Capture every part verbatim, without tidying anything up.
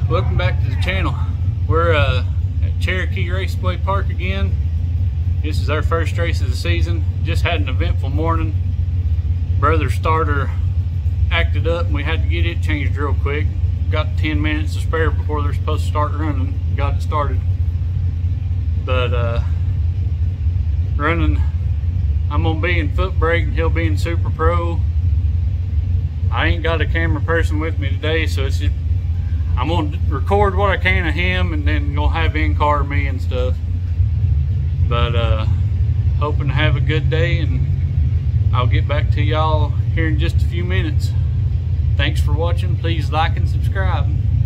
Welcome back to the channel. We're uh, at Cherokee Race Park again. This is our first race of the season. Just had an eventful morning. Brother's starter acted up and we had to get it changed real quick. Got ten minutes to spare before they're supposed to start running. Got it started. But uh, running, I'm gonna be in foot brake and he'll be in Super Pro. I ain't got a camera person with me today, so it's just, I'm gonna record what I can of him and then gonna have in-car me and stuff. But uh, hoping to have a good day, and I'll get back to y'all here in just a few minutes. Thanks for watching. Please like and subscribe.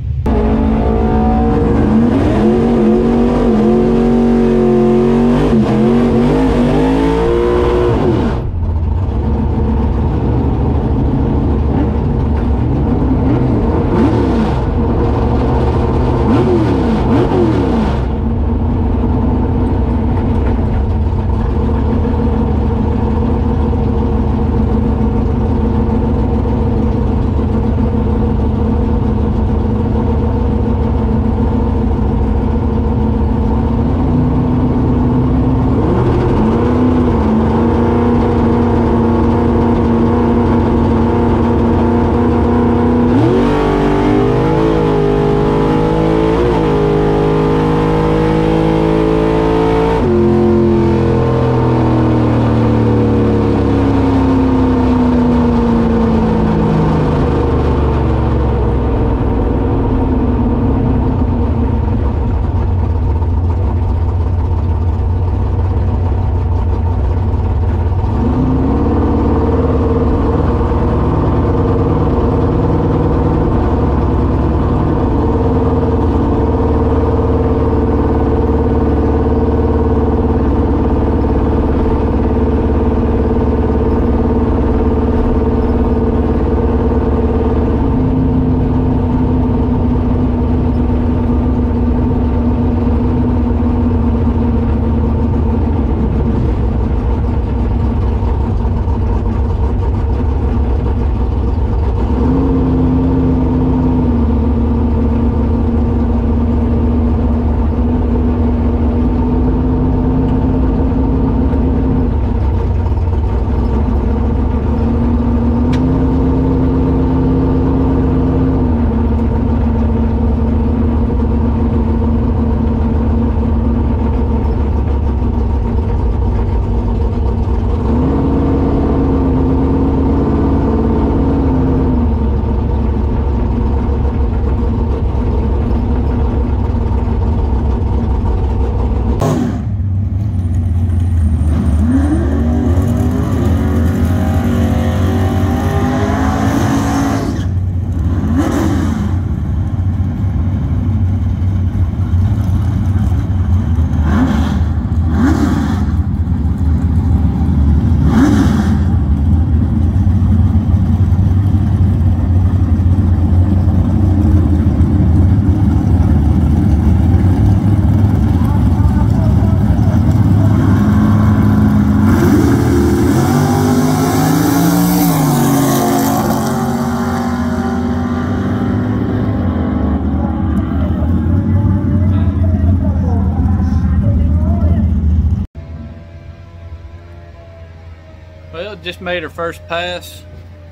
Well, just made her first pass.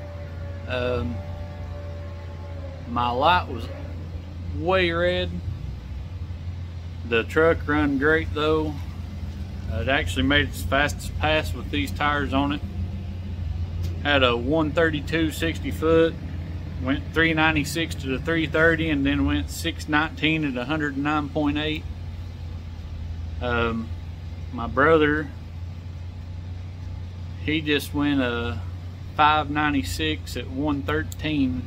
Um, my light was way red. The truck run great though. Uh, it actually made its fastest pass with these tires on it. Had a one thirty-two sixty foot, went three ninety-six to the three thirty, and then went six nineteen at one hundred nine point eight. Um, my brother, he just went a five ninety-six at one thirteen.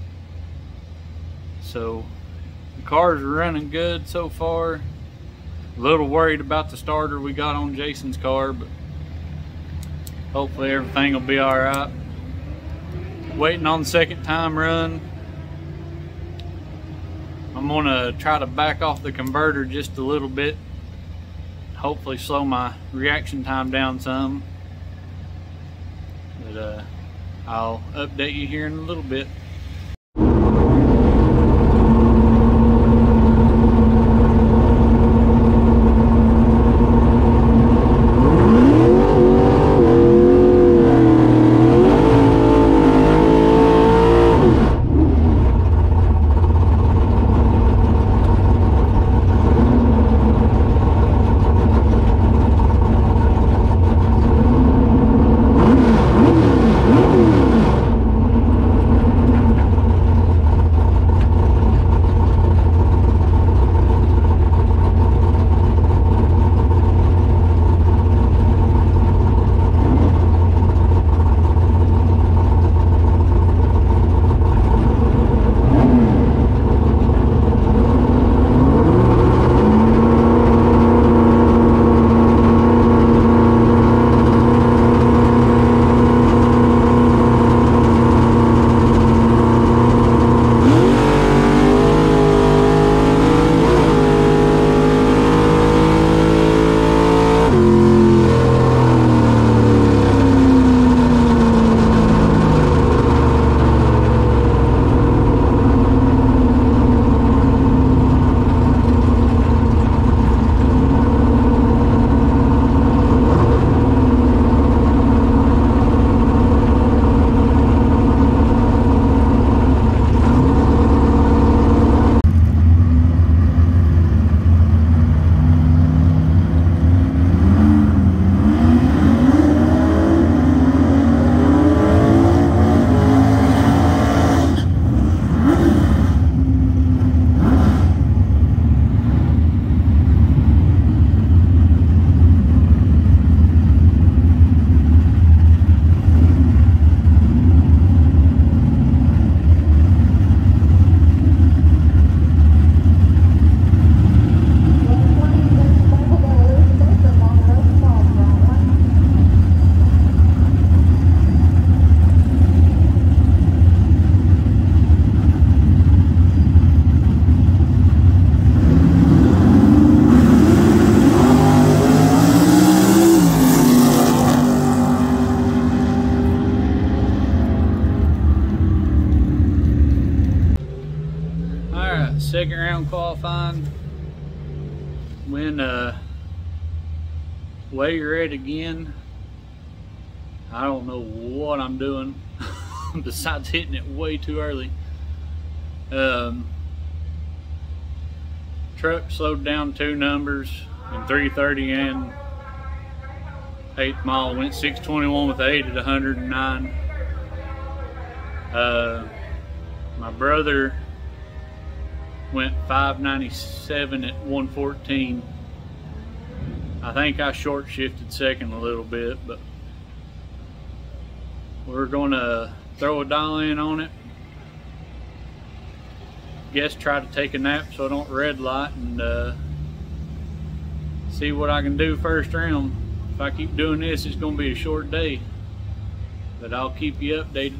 So the cars are running good so far. A little worried about the starter we got on Jason's car, but hopefully everything will be all right. Waiting on the second time run. I'm gonna try to back off the converter just a little bit. Hopefully slow my reaction time down some. But uh, I'll update you here in a little bit. second round qualifying. Went uh, way red again. I don't know what I'm doing besides hitting it way too early. Um, truck slowed down two numbers in three thirty and eighth mile. Went six twenty-one with eight at one hundred nine. Uh, my brother went five ninety-seven at one fourteen. I think I short shifted second a little bit, but we're gonna throw a dial in on it. Guess try to take a nap so I don't red light, and uh, see what I can do first round. If I keep doing this, it's gonna be a short day, but I'll keep you updated.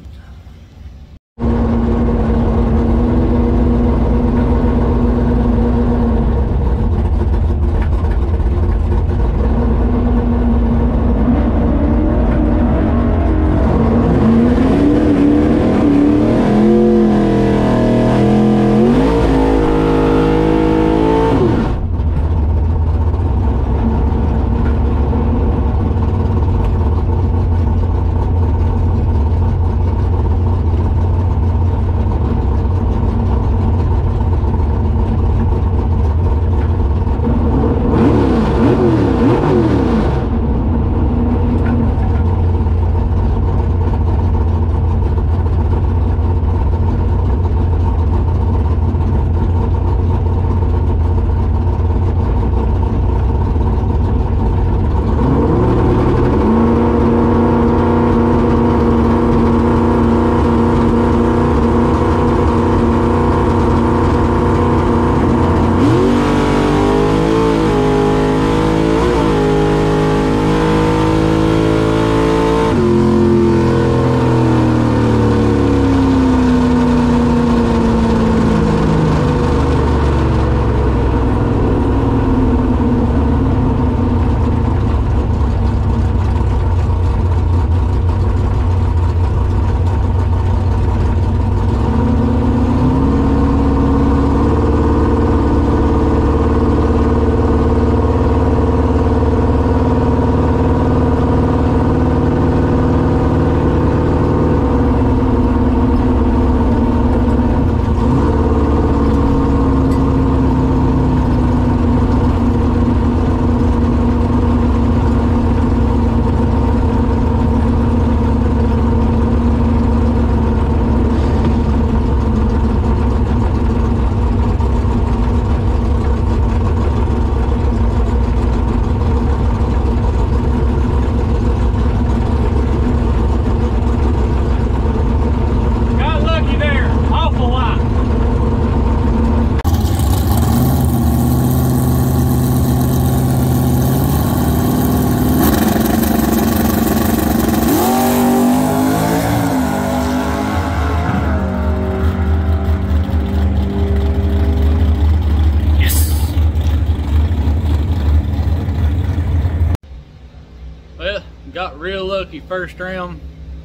Got real lucky first round.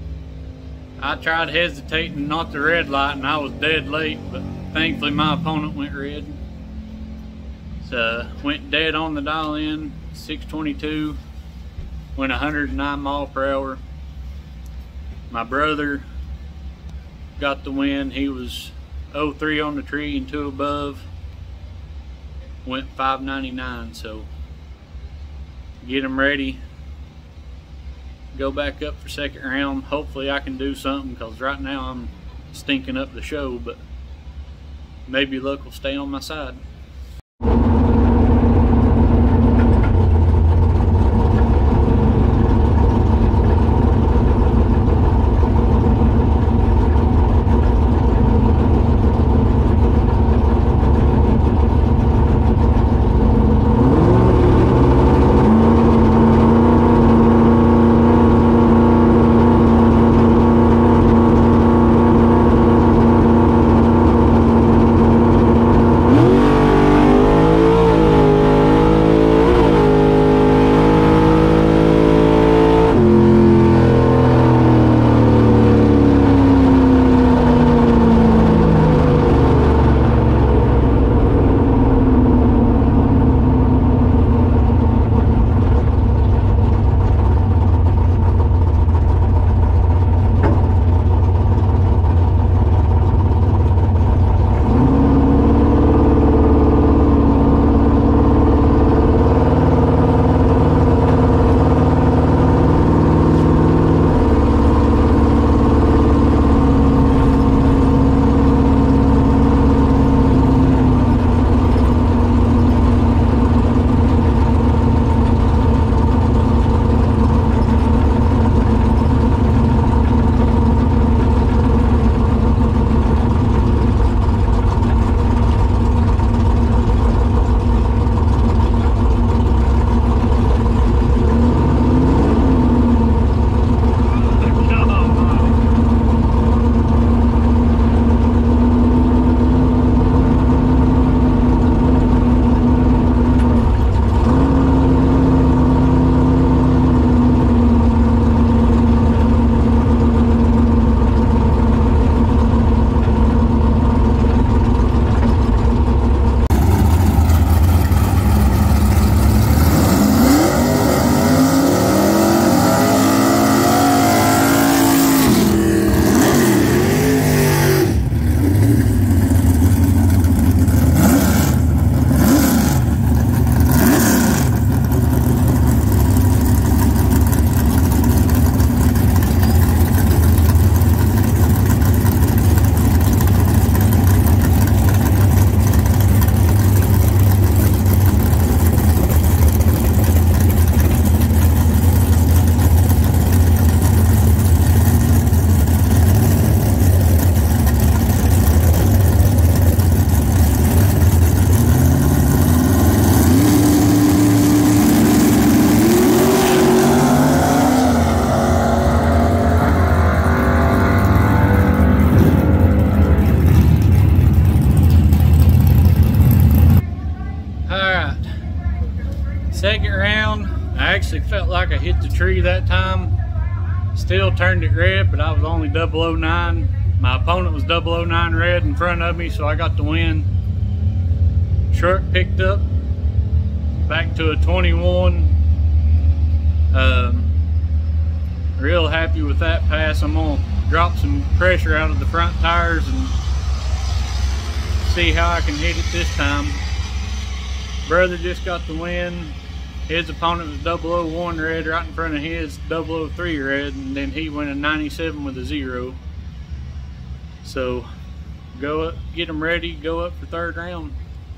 I tried hesitating not to red light and I was dead late, but thankfully my opponent went red. So went dead on the dial in, six twenty-two, went one hundred nine mile per hour. My brother got the win. He was oh three on the tree and two above. Went five ninety-nine, so get him ready. Go back up for second round. Hopefully I can do something, because right now I'm stinking up the show, but maybe luck will stay on my side. felt like I hit the tree that time. Still turned it red, but I was only double oh nine. My opponent was double oh nine red in front of me, so I got the win. Truck picked up back to a twenty-one. Um, real happy with that pass. I'm gonna drop some pressure out of the front tires and see how I can hit it this time. Brother just got the win. His opponent was double oh one red right in front of his double oh three red, and then he went a ninety-seven with a zero. So go up, get them ready, go up for third round.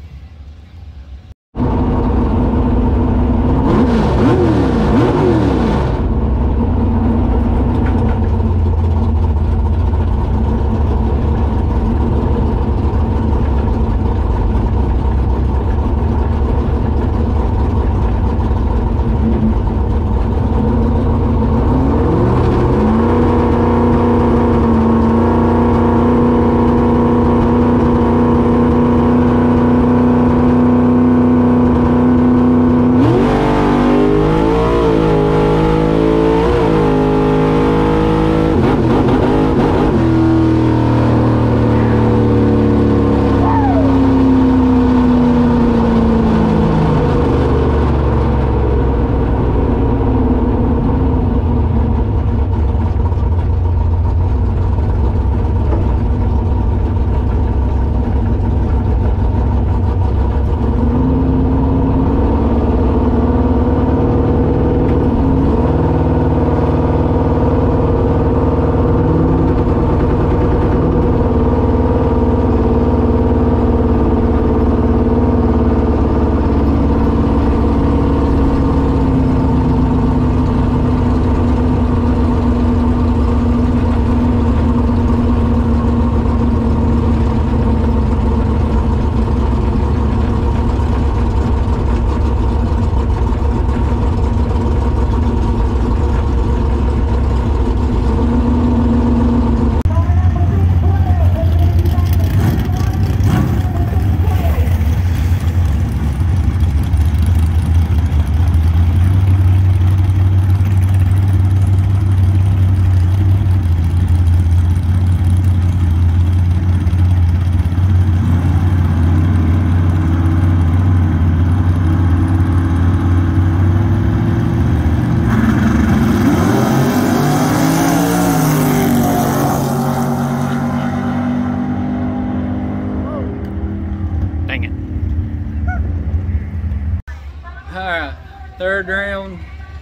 Alright, third round.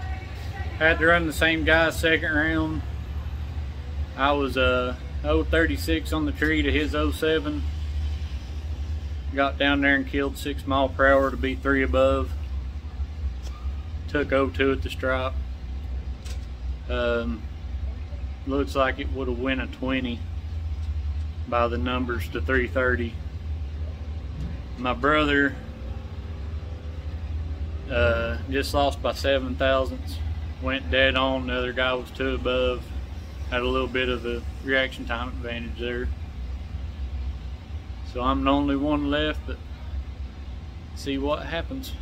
Had to run the same guy second round. I was uh, oh thirty-six on the tree to his oh seven. Got down there and killed six mile per hour to be three above. Took oh two at the stripe. Um, looks like it would have went a twenty by the numbers to three thirty. My brother uh, just lost by seven thousandths. Went dead on. The other guy was two above. Had a little bit of a reaction time advantage there. So I'm the only one left, but see what happens.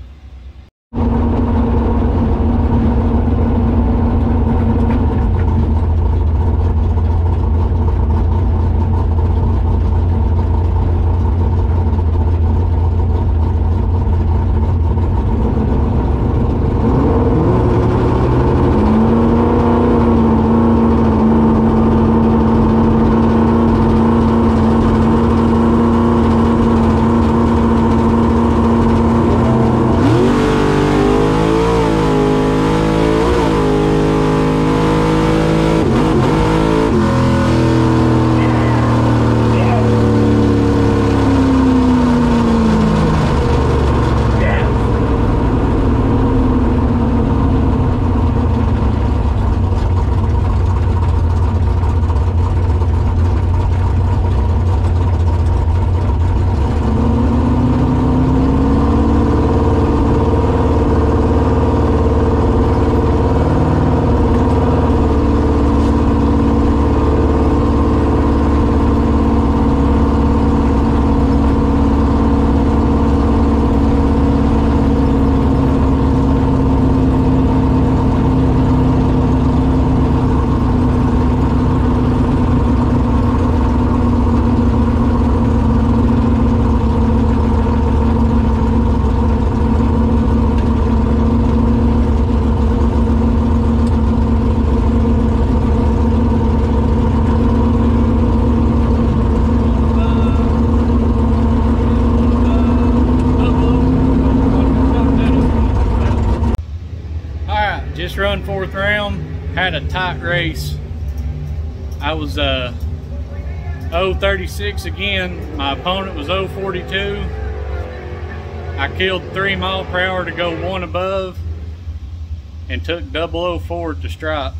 had a tight race. I was uh, oh thirty-six again. My opponent was oh forty-two. I killed three mile per hour to go one above and took double oh four at the stripe.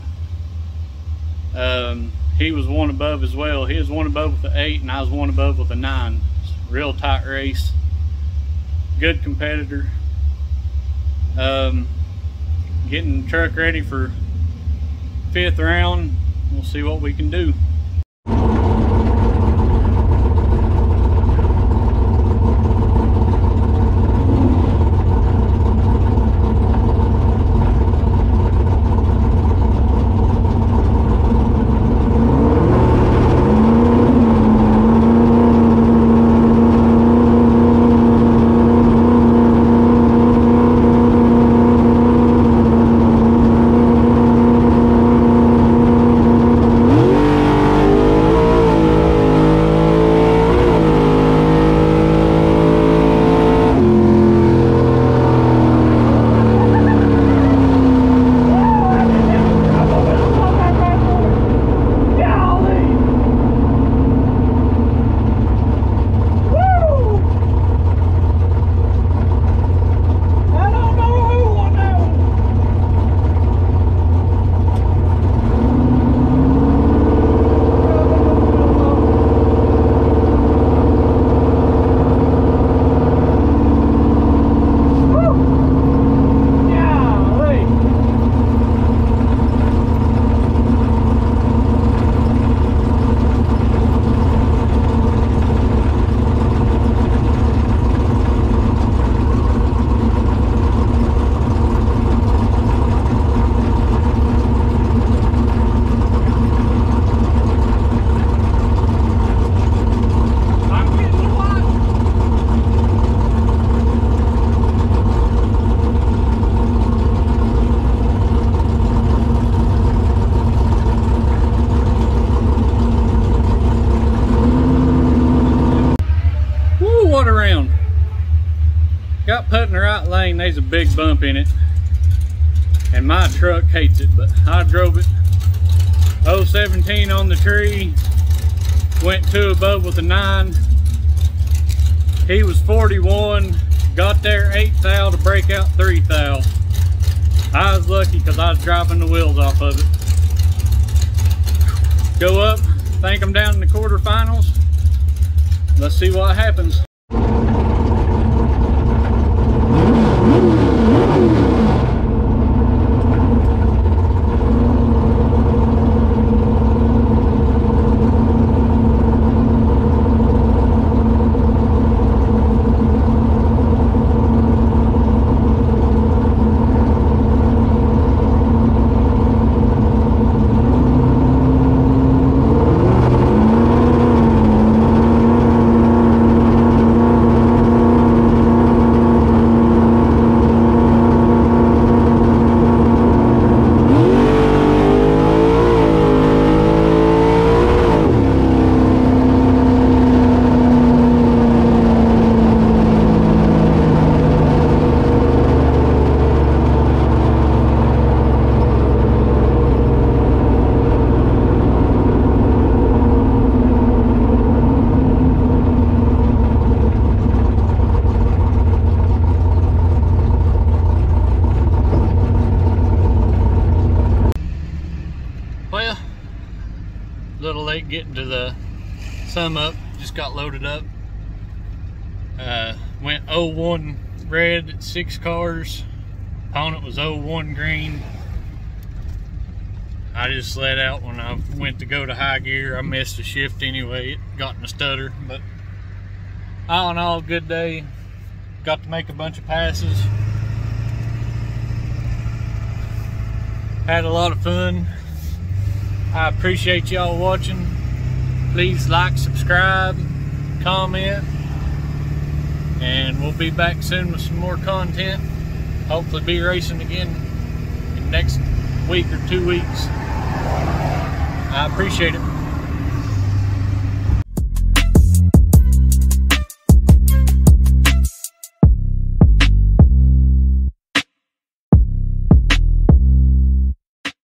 Um, he was one above as well. He was one above with the eight and I was one above with a nine. Real tight race. Good competitor. Um, getting the truck ready for fifth round. We'll see what we can do. Got put in the right lane. There's a big bump in it and my truck hates it, but I drove it. oh seventeen on the tree, went two above with a nine. He was forty-one, got there eight thou to break out three thou. I was lucky because I was driving the wheels off of it. Go up, think I'm down in the quarterfinals. Let's see what happens. Little late getting to the sum up, just got loaded up. Uh, went oh one red at six cars. Opponent was oh one green. I just let out when I went to go to high gear. I missed a shift anyway, it got in a stutter, but all in all, good day. Got to make a bunch of passes. Had a lot of fun. I appreciate y'all watching. Please like, subscribe, comment, and we'll be back soon with some more content. Hopefully be racing again in the next week or two weeks. I appreciate it.